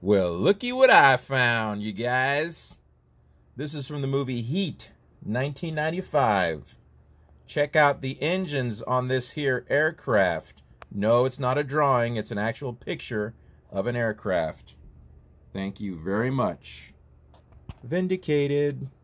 Well, looky what I found, you guys. This is from the movie Heat, 1995. Check out the engines on this here aircraft. No, it's not a drawing. It's an actual picture of an aircraft. Thank you very much. Vindicated.